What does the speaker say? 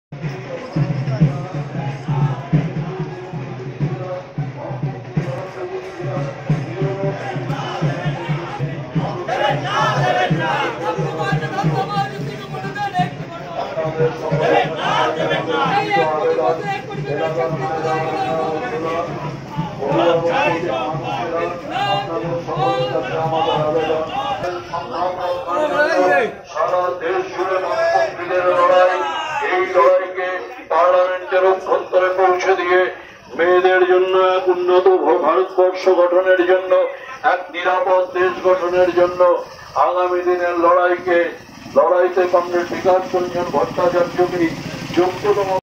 সারা দেশ জুড়ে বামপন্থীদের লড়াই, এই লড়াইকে পার্লামেন্টের অভ্যন্তরে পৌঁছে দিয়ে মেয়েদের জন্য এক উন্নত ভারতবর্ষ গঠনের জন্য, এক নিরাপদ দেশ গঠনের জন্য আগামী দিনের লড়াইতে কমরেড বিকাশ রঞ্জন ভট্টাচার্যকে যোগ্যতম